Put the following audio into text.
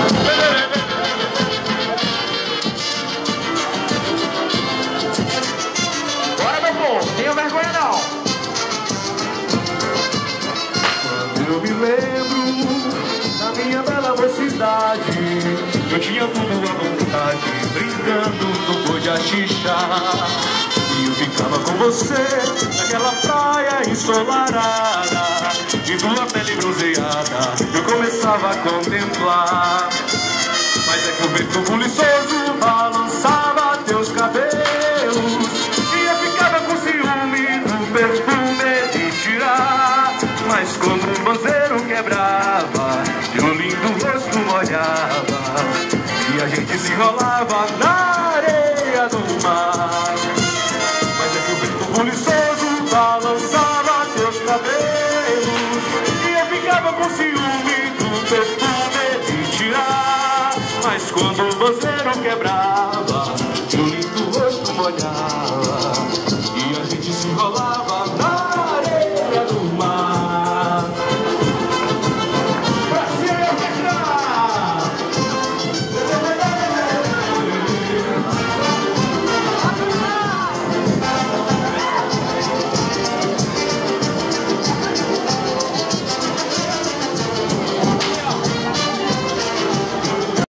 Bora, meu povo, tenha vergonha não. Quando eu me lembro da minha bela mocidade, eu tinha tudo à vontade, brincando no boi de axixa. E eu ficava com você naquela praia ensolarada, e tua pele bronzeada eu começava a contemplar. Mas é que o vento buliçoso balançava teus cabelos, e eu ficava com ciúme do perfume de tirar. Mas quando o banzeiro quebrava, teu lindo rosto molhava, e a gente se enrolava na areia do mar. Mas é que o vento buliçoso balançava teus cabelos, e eu ficava com ciúme do perfume de tirar. Mas quando o banzeiro quebrava,